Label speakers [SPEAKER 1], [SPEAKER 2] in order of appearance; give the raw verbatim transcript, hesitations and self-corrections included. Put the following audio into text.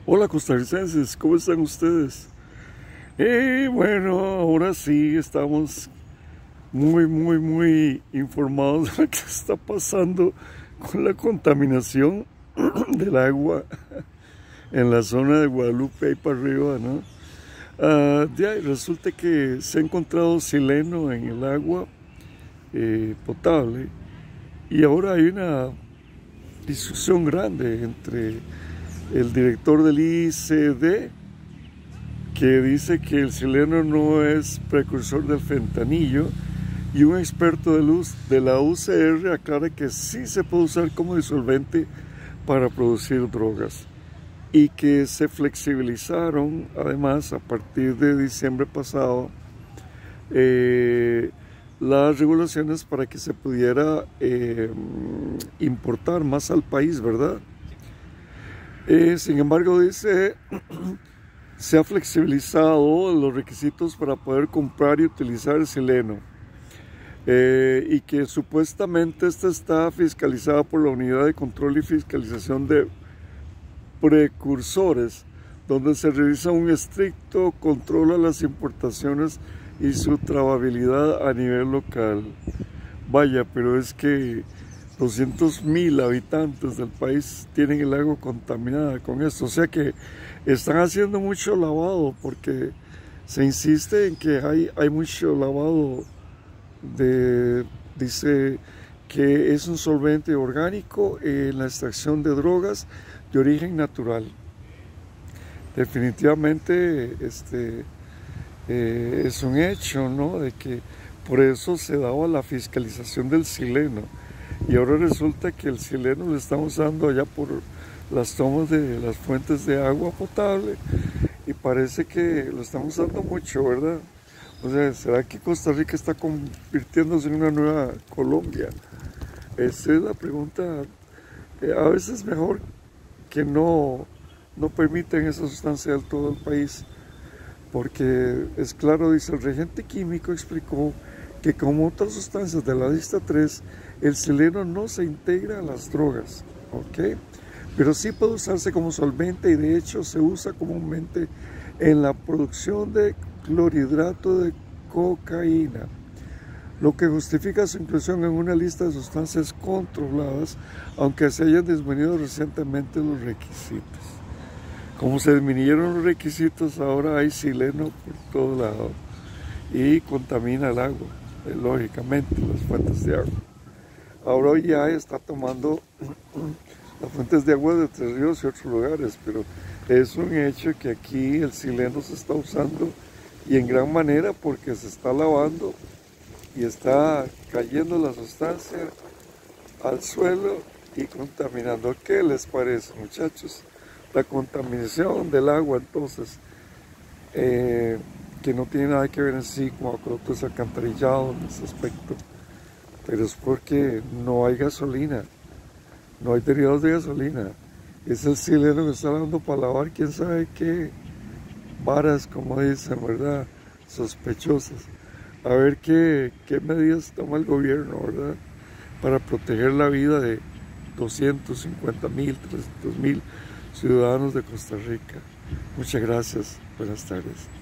[SPEAKER 1] Hola costarricenses, ¿cómo están ustedes? Eh, bueno, ahora sí estamos muy, muy, muy informados de lo que está pasando con la contaminación del agua en la zona de Guadalupe, ahí para arriba, ¿no? Ah, ya, resulta que se ha encontrado sileno en el agua eh, potable y ahora hay una discusión grande entre el director del I C D, que dice que el sileno no es precursor del fentanilo, y un experto de, luz, de la U C R aclara que sí se puede usar como disolvente para producir drogas y que se flexibilizaron además a partir de diciembre pasado eh, las regulaciones para que se pudiera eh, importar más al país, ¿verdad? Eh, sin embargo, dice, se ha flexibilizado los requisitos para poder comprar y utilizar el sileno, eh, y que supuestamente esta está fiscalizada por la Unidad de Control y Fiscalización de Precursores, donde se realiza un estricto control a las importaciones y su trazabilidad a nivel local. Vaya, pero es que doscientos mil habitantes del país tienen el agua contaminada con esto, o sea que están haciendo mucho lavado, porque se insiste en que hay, hay mucho lavado de, dice que es un solvente orgánico en la extracción de drogas de origen natural. Definitivamente este, eh, es un hecho, ¿no?, de que por eso se daba la fiscalización del sileno. Y ahora resulta que el sileno lo están usando allá por las tomas de las fuentes de agua potable y parece que lo están usando mucho, ¿verdad? O sea, ¿será que Costa Rica está convirtiéndose en una nueva Colombia? Esa es la pregunta. Eh, a veces es mejor que no, no permitan esa sustancia en todo el país, porque es claro, dice el regente químico, explicó que como otras sustancias de la lista tres, el sileno no se integra a las drogas, ¿ok? Pero sí puede usarse como solvente y de hecho se usa comúnmente en la producción de clorhidrato de cocaína, lo que justifica su inclusión en una lista de sustancias controladas, aunque se hayan disminuido recientemente los requisitos. Como se disminuyeron los requisitos, ahora hay sileno por todo lado y contamina el agua, lógicamente, las fuentes de agua. Ahora ya está tomando las fuentes de agua de Tres Ríos y otros lugares, pero es un hecho que aquí el sileno se está usando y en gran manera porque se está lavando y está cayendo la sustancia al suelo y contaminando. ¿Qué les parece, muchachos? La contaminación del agua, entonces, eh, que no tiene nada que ver en sí con acueductos alcantarillados en ese aspecto, pero es porque no hay gasolina, no hay derivados de gasolina. Es el sileno que está dando para lavar quién sabe qué varas, como dicen, ¿verdad?, sospechosas. A ver qué, qué medidas toma el gobierno, ¿verdad?, para proteger la vida de doscientos cincuenta mil, trescientos mil ciudadanos de Costa Rica. Muchas gracias, buenas tardes.